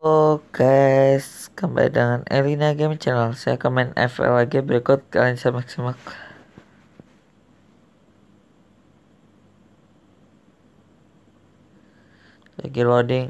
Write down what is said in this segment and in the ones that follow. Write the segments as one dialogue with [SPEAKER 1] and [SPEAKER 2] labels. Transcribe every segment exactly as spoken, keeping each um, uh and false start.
[SPEAKER 1] Halo guys, kembali dengan Elina Game Channel. Saya akan main F L lagi, berikut kalian simak-simak. Lagi loading.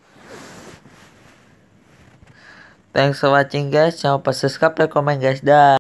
[SPEAKER 1] Thanks for watching guys. Jangan lupa subscribe dan komen guys. Dah.